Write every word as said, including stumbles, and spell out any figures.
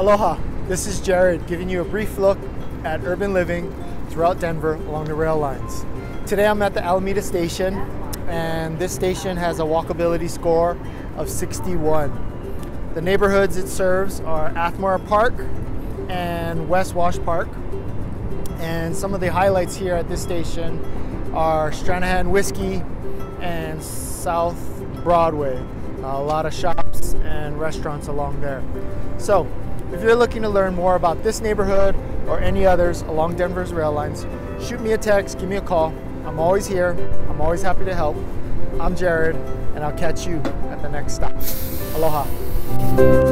Aloha, this is Jaryd giving you a brief look at urban living throughout Denver along the rail lines. Today I'm at the Alameda station, and this station has a walkability score of sixty-one. The neighborhoods it serves are Athmar Park and West Wash Park. And some of the highlights here at this station are Stranahan Whiskey and South Broadway. A lot of shops and restaurants along there. So if you're looking to learn more about this neighborhood or any others along Denver's rail lines, shoot me a text, give me a call. I'm always here. I'm always happy to help. I'm Jaryd, and I'll catch you at the next stop. Aloha.